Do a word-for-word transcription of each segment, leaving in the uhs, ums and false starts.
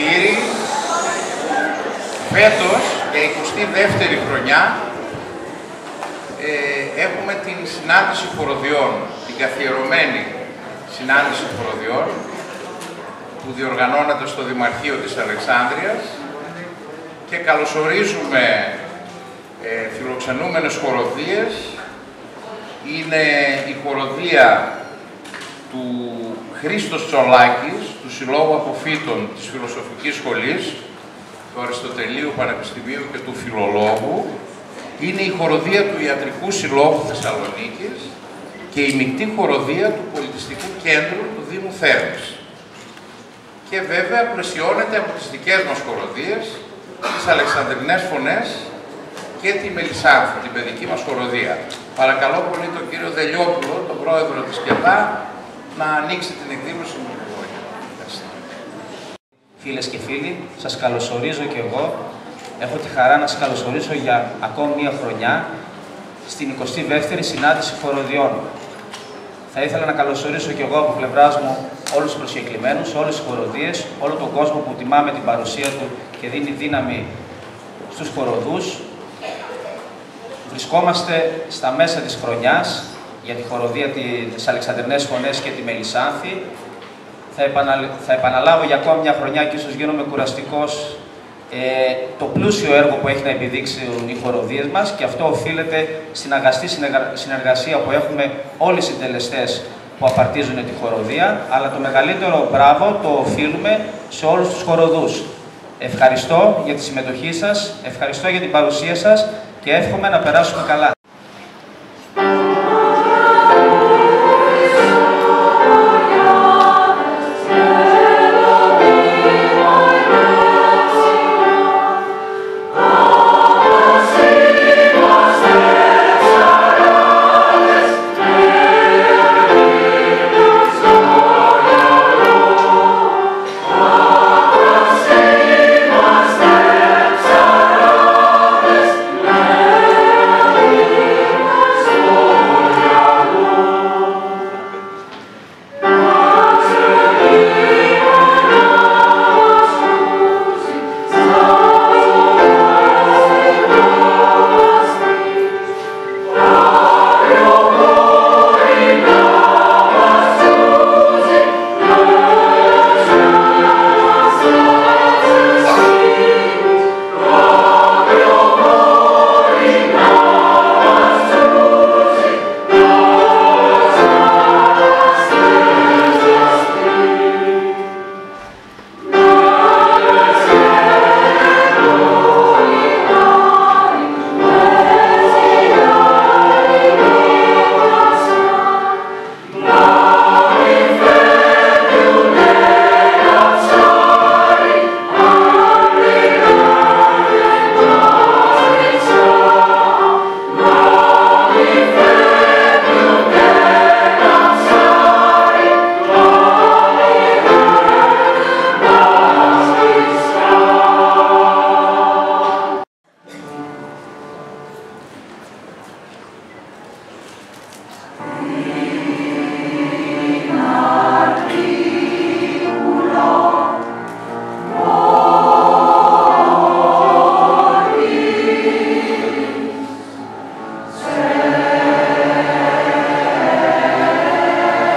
κύριοι, φέτος, για εικοστή δεύτερη χρονιά, ε, έχουμε την συνάντηση χοροδιών, την καθιερωμένη συνάντηση χοροδιών, που διοργανώνεται στο Δημαρχείο της Αλεξάνδρειας και καλωσορίζουμε ε, φιλοξενούμενες χοροδίες. Είναι η χοροδία του Χρήστος Τσολάκης, του Συλλόγου Αποφύτων της Φιλοσοφικής Σχολής, του Αριστοτελείου Πανεπιστημίου και του Φιλολόγου. Είναι η χοροδία του Ιατρικού Συλλόγου Θεσσαλονίκης και η μεικτή χοροδία του Πολιτιστικού Κέντρου του Δήμου Θέρμης. Και βέβαια πλαισιώνεται από τις δικές μας χοροδίες, τις Αλεξανδρινές Φωνές και τη Μελισσάνθη, την παιδική μας χοροδία. Παρακαλώ πολύ τον κύριο Δελιόπουλο, τον πρόεδρο της ΚΕΠΑ, να ανοίξει την εκδήλωση με το λόγο. Φίλες και φίλοι, σας καλωσορίζω και εγώ. Έχω τη χαρά να σας καλωσορίσω για ακόμη μία χρονιά στην εικοστή δεύτερη συνάντηση χοροδιών. Θα ήθελα να καλωσορίσω και εγώ από πλευράς μου όλους τους προσκεκλημένους, όλες τις χοροδίες, όλο τον κόσμο που τιμά με την παρουσία του και δίνει δύναμη στους χοροδούς. Βρισκόμαστε στα μέσα της χρονιάς για τη χοροδία της Αλεξανδρινές Φωνές και τη Μελισσάνθη. Θα, επανα... θα επαναλάβω για ακόμη μια χρονιά και ίσως γίνομαι κουραστικός ε, το πλούσιο έργο που έχει να επιδείξουν οι χοροδίες μας και αυτό οφείλεται στην αγαστή συνεργασία που έχουμε όλοι οι συντελεστές που απαρτίζουν τη χοροδία, αλλά το μεγαλύτερο μπράβο το οφείλουμε σε όλους τους χοροδούς. Ευχαριστώ για τη συμμετοχή σας, ευχαριστώ για την παρουσία σας και εύχομαι να περάσουμε καλά.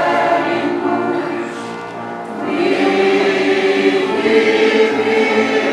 We